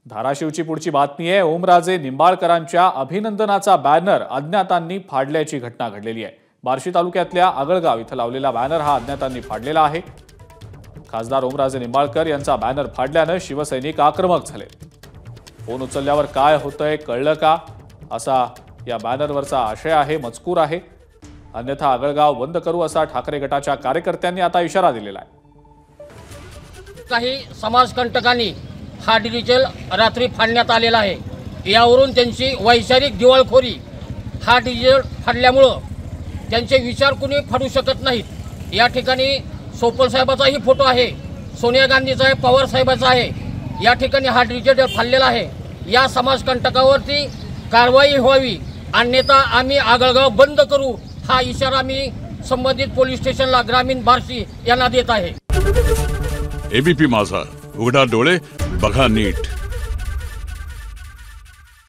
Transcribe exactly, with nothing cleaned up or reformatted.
धाराशिवची पुढची बातमी आहे। ओमराजे निंबाळकरांच्या अभिनंदनाचा बॅनर अज्ञातांनी फाडल्याची घटना घडलेली आहे। बार्शी तालुक्यातल्या आगळगाव इथं लावलेला बॅनर हा अज्ञातांनी फाडलेला आहे। खासदार ओमराजे निंबाळकर यांचा बॅनर फाडल्यानं शिवसैनिक आक्रमक झाले। फोन उचलल्यावर काय होतंय कळलं का, असा या बॅनरवरचा आशय आहे, मजकूर आहे। अन्यथा आगळगाव बंद करू असा ठाकरे गटाच्या कार्यकर्त्यांनी आता इशारा दिलेला आहे। काही समाजकंटकांनी हा डिजिटल रात्री फाडण्यात आलेला आहे। यावरून त्यांची वैचारिक दिवाळखोरी, हा डिजिटल फाडल्यामुळं त्यांचे विचार कुणी फाडू शकत नाहीत। या ठिकाणी सोपल साहेबाचाही फोटो आहे, सोनिया गांधीचा आहे, पवार साहेबाचा आहे। या ठिकाणी हा डिजिटल फाडलेला आहे। या समाजकंटकावरती कारवाई व्हावी, अन्यथा आम्ही आगळगाव बंद करू, हा इशारा मी संबंधित पोलीस स्टेशनला ग्रामीण बार्शी यांना देत आहे। एबीपी माझा, उघडा डोळे बघा नीट।